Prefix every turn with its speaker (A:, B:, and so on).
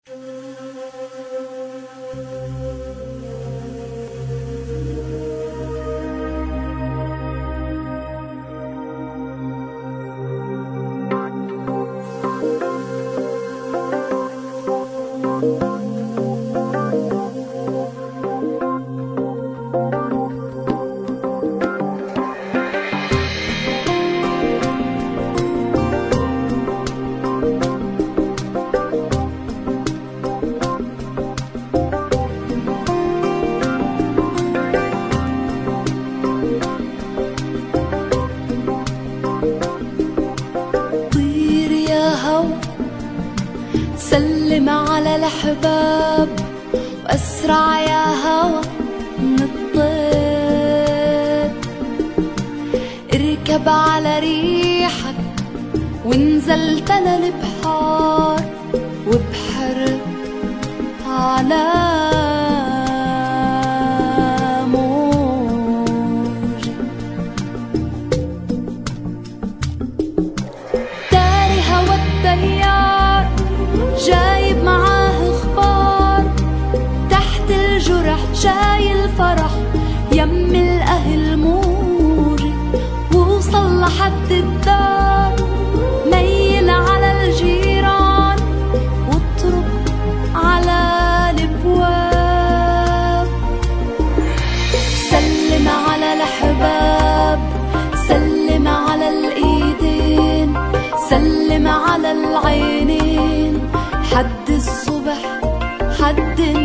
A: سلم على الأحباب وأسرع يا هوا من الطير، اركب على ريحك ونزلت أنا البحار وبحر على موج. داري هوا التيار جايب معاه اخبار، تحت الجرح شايل فرح يم الاهل موجي، ووصل لحد الدار ميل على الجيران واطرب على الابواب. سلم على الاحباب، سلم على الايدين، سلم على العينين، حد الصبح حد